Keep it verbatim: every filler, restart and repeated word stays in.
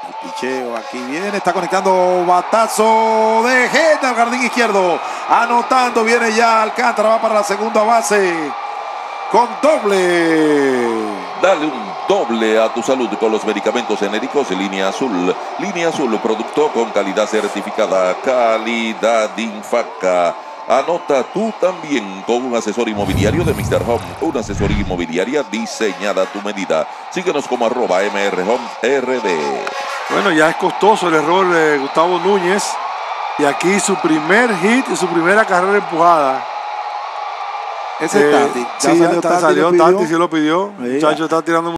El picheo aquí viene, está conectando batazo de Geta al jardín izquierdo. Anotando, viene ya Alcántara, va para la segunda base con doble. Dale un doble a tu salud con los medicamentos genéricos de Línea Azul. Línea Azul, producto con calidad certificada, calidad Infaca. Anota tú también con un asesor inmobiliario de mister Home, una asesoría inmobiliaria diseñada a tu medida. Síguenos como arroba M R Home R D. Bueno, ya es costoso el error de Gustavo Núñez. Y aquí su primer hit y su primera carrera empujada. Ese Eh, es Tati. Sí, ya salió Tati, sí lo pidió. Sí, Muchacho está tirando